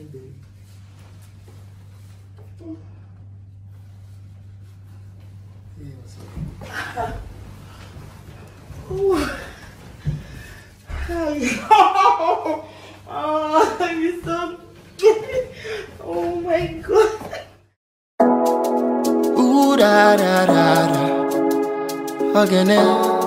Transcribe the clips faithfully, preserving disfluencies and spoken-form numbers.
baby. Yeah, what's up? Oh, oh, you're so cute. Oh my God. Ooh, da da da da. Again, uh,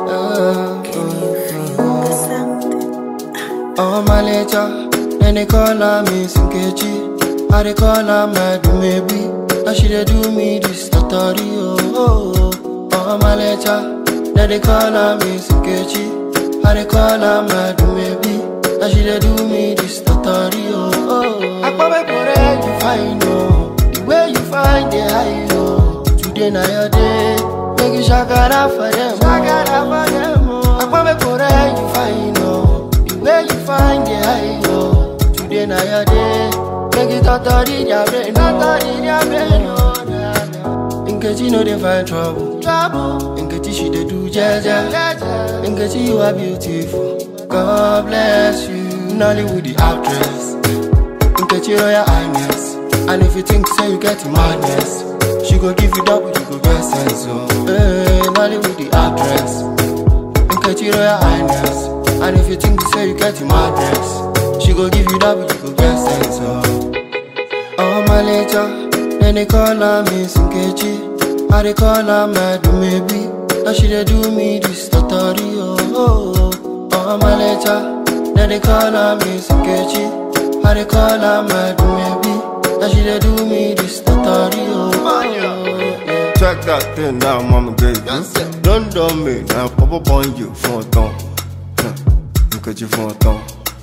oh my letter, then they call her Miss Nkechi. I they call her my baby. Now she they do me this story. Oh, oh my letter, then they call her Miss Nkechi. I they call her my baby. Now she they do me this story. Oh, I come back for where you find oh, the way you find the high oh. Today na your day. Make you shakara for them, shakara for them. I come back for where you find oh, the way you find the high oh. Today na your day. Make you totally their brain, totally their brain oh. Nkechi no dey find trouble, trouble. Nkechi she dey do jaja, jaja. Nkechi you are beautiful, God bless you. Nollywood the actress, Nkechi Royal Highness. And if you think say you get madness, she go give you double, you go get sense, oh. Hey, Nollywood the actress, Nkechi Royal Highness. And if you think say you get madness, she go give you double, you go get sense, oh. Oh my later, then they call her Miss Nkechi. I they call her my baby. Now she they do me this story, oh. Oh, oh my later, then they call her Miss Nkechi. I they call her my baby. Now she they do me this story, oh. Check that thing that mama gave you. Don't do me now, pop up on you for a ton. Nkechi for a ton.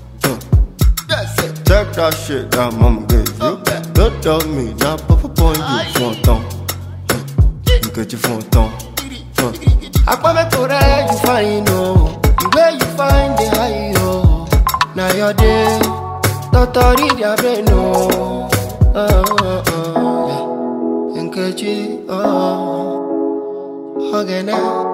Check that shit that mama gave you. Don't do me now, pop up on you for a ton. Nkechi for a ton. I come back for where you find oh, the way you find the high oh. Now your day, totally their brain oh. Oh, oh, oh, yeah. Nkechi, oh, again,